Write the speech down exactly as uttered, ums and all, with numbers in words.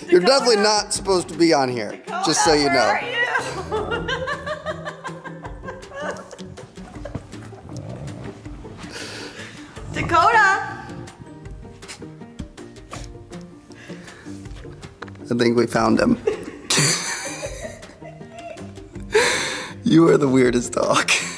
You're definitely not supposed to be on here, Dakota, just so you know. Where are you? Dakota! I think we found him. You are the weirdest dog.